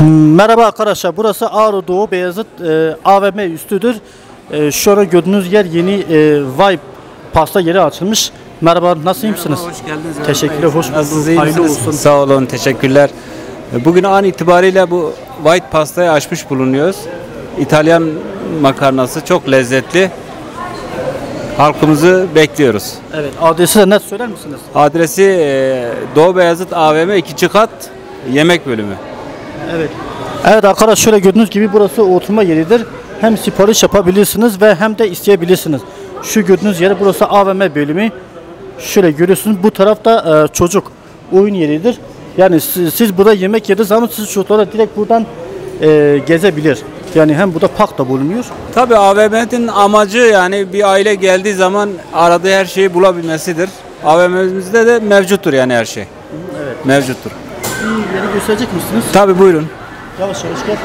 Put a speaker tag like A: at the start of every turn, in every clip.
A: Merhaba arkadaşlar, burası Ağrı Doğu Beyazıt AVM üstüdür. Şu an gördüğünüz yer yeni Vibe pasta yeri açılmış. Merhaba, nasılsınız?
B: Merhaba, hoş geldiniz.
A: Teşekkürler, hoş bulduk.
B: Nasılsınız, iyi
A: Hayırlı
B: misiniz?
A: olsun.
B: Sağ olun, teşekkürler. Bugün an itibariyle bu White pastayı açmış bulunuyoruz. İtalyan makarnası çok lezzetli. Halkımızı bekliyoruz.
A: Evet, adresi de net söyler misiniz?
B: Adresi Doğu Beyazıt AVM 2. kat yemek bölümü.
A: Evet. Evet arkadaşlar, şöyle gördüğünüz gibi burası oturma yeridir. Hem sipariş yapabilirsiniz ve hem de isteyebilirsiniz. Şu gördüğünüz yer burası AVM bölümü. Şöyle görüyorsunuz, bu tarafta çocuk oyun yeridir. Yani siz burada yemek yediğiniz zaman siz çocuklara direkt buradan gezebilir. Yani hem burada park da bulunuyor.
B: Tabii AVM'nin amacı yani bir aile geldiği zaman aradığı her şeyi bulabilmesidir. AVM'mizde de mevcuttur yani her şey.
A: Evet.
B: Mevcuttur.
A: Bir yeri gösterecek misiniz?
B: Tabii buyurun.
A: Yavaş yavaş gel.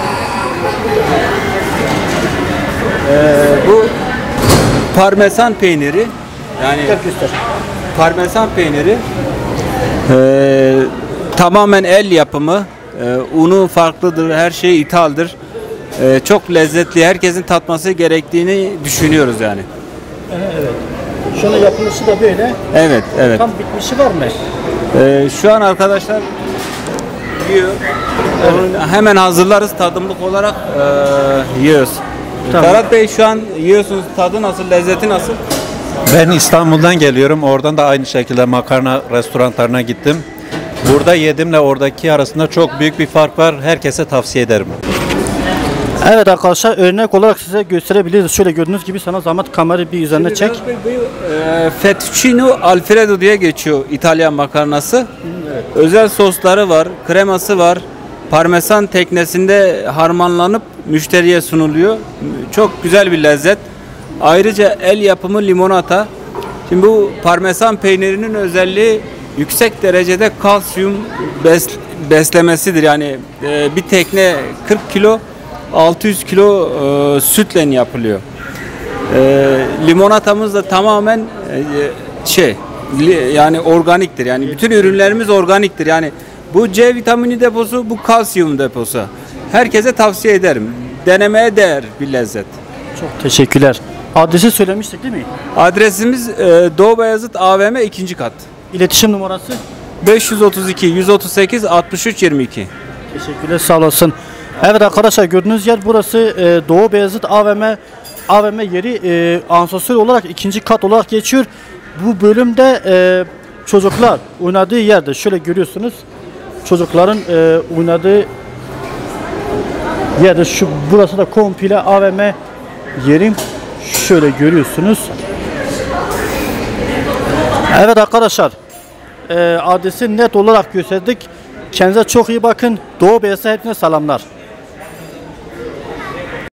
B: Bu parmesan peyniri, yani
A: Gel göster.
B: parmesan peyniri tamamen el yapımı, unu farklıdır, her şey ithaldir. Çok lezzetli, herkesin tatması gerektiğini düşünüyoruz yani.
A: Evet. Şöyle yapılışı da böyle.
B: Evet, evet.
A: Tam bitmişi var mı?
B: Şu an arkadaşlar yiyor. Onu hemen hazırlarız, tadımlık olarak yiyoruz.
A: Tamam.
B: Ferhat Bey, şu an yiyorsunuz, tadı nasıl, lezzeti nasıl?
C: Ben İstanbul'dan geliyorum. Oradan da aynı şekilde makarna restoranlarına gittim. Burada yedimle oradaki arasında çok büyük bir fark var. Herkese tavsiye ederim.
A: Evet arkadaşlar, örnek olarak size gösterebiliriz. Şöyle gördüğünüz gibi, sana zahmet kamerayı bir üzerine çek.
B: Fettuccine Alfredo diye geçiyor İtalyan makarnası.
A: Evet.
B: Özel sosları var, kreması var. Parmesan teknesinde harmanlanıp müşteriye sunuluyor. Çok güzel bir lezzet. Ayrıca el yapımı limonata. Şimdi bu parmesan peynirinin özelliği yüksek derecede kalsiyum beslemesidir. Yani bir tekne 40 kilo 600 kilo sütle yapılıyor. Limonatamız da tamamen yani organiktir. Yani bütün ürünlerimiz organiktir. Yani bu C vitamini deposu, bu kalsiyum deposu. Herkese tavsiye ederim. Denemeye değer bir lezzet.
A: Çok teşekkürler. Adresi söylemiştik değil mi?
B: Adresimiz Doğu Beyazıt AVM 2. kat.
A: İletişim numarası?
B: 532 138 63 22.
A: Teşekkürler, sağ olasın. Evet arkadaşlar, gördüğünüz yer burası Doğu Beyazıt AVM yeri, asansör olarak 2. kat olarak geçiyor. Bu bölümde çocuklar oynadığı yerde, şöyle görüyorsunuz. Çocukların oynadığı yerde, burası da komple AVM yerim. Şöyle görüyorsunuz. Evet arkadaşlar, adresi net olarak gösterdik. Kendinize çok iyi bakın. Doğu Beyazıt'a hepsine selamlar.